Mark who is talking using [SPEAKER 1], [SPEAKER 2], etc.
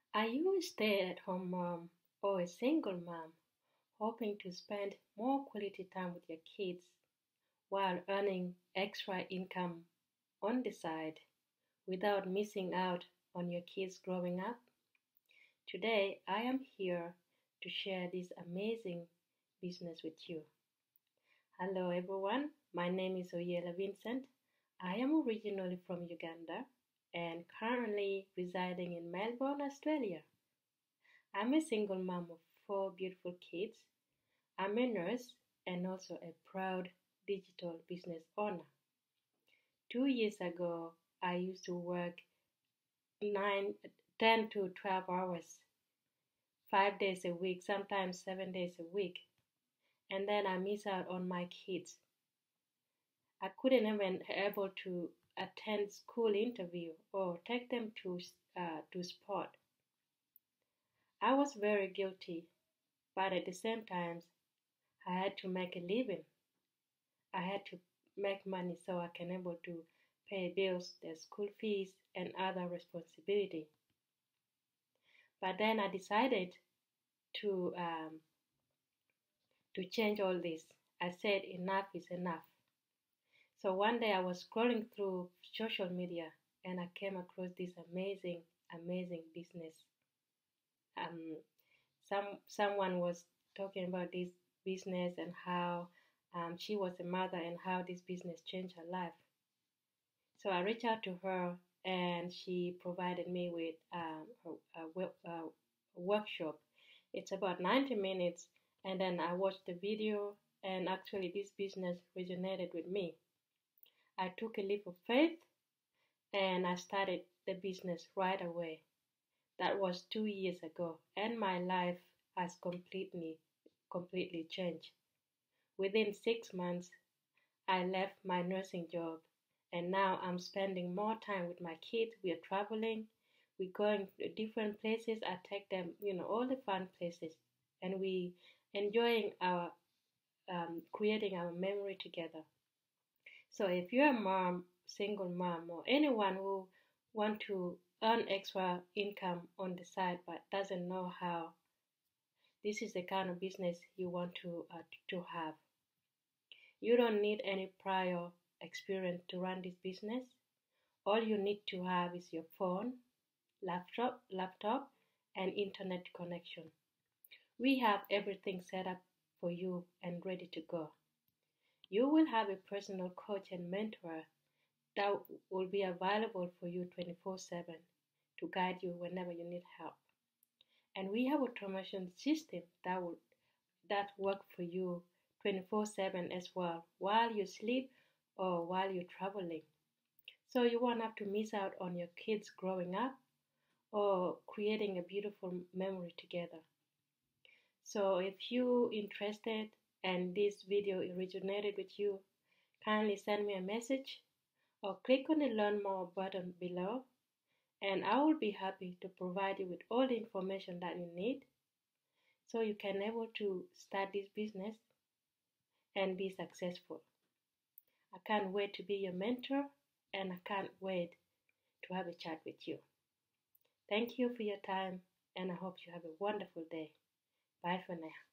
[SPEAKER 1] Are you a stay-at-home mom or a single mom hoping to spend more quality time with your kids while earning extra income on the side without missing out on your kids growing up? Today, I am here to share this amazing business with you. Hello, everyone. My name is Oyella Vincent. I am originally from Uganda and currently residing in Melbourne, Australia. I'm a single mom of four beautiful kids. I'm a nurse and also a proud digital business owner. 2 years ago, I used to work 10 to 12 hours, 5 days a week, sometimes 7 days a week, and then I miss out on my kids. I couldn't even able to attend school interview or take them to sport. I was very guilty, but at the same time, I had to make a living. I had to make money so I can able to pay bills, the school fees, and other responsibility. But then I decided to um, to change all this. I said enough is enough. So one day I was scrolling through social media and I came across this amazing business. Um, someone was talking about this business and how she was a mother and how this business changed her life. So I reached out to her and she provided me with a workshop. It's about 90 minutes, and then I watched the video, and actually this business resonated with me. I took a leap of faith and I started the business right away. That was 2 years ago, and my life has completely changed. Within 6 months, I left my nursing job, and now I'm spending more time with my kids. We are traveling, we're going to different places. I take them, all the fun places, and we enjoying our creating our memory together. So if you're a mom, single mom, or anyone who want to earn extra income on the side but doesn't know how, this is the kind of business you want to have. You don't need any prior experience to run this business. All you need to have is your phone, laptop, and internet connection. We have everything set up for you and ready to go. You will have a personal coach and mentor that will be available for you 24/7 to guide you whenever you need help. And we have automation system that work for you 24/7 as well while you sleep or while you're traveling. So you won't have to miss out on your kids growing up or creating a beautiful memory together. So if you're interested and this video originated with you, kindly send me a message or click on the learn more button below, and I will be happy to provide you with all the information that you need so you can able to start this business and be successful. I can't wait to be your mentor, and I can't wait to have a chat with you. Thank you for your time, and I hope you have a wonderful day. Bye for now.